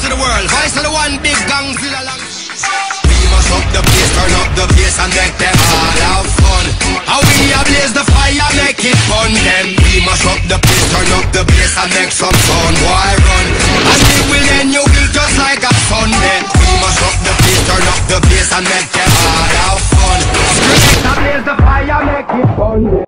to the world. Voice of the one big gang. We must up the place, turn up the bass and make them all have fun. How we ablaze the fire, make it fun. Them we must up the place, turn up the bass and make some fun. Why run? And it will end you will just like a Sunday. We must up the place, turn up the bass and make them all have fun. Ablaze the fire, make it fun.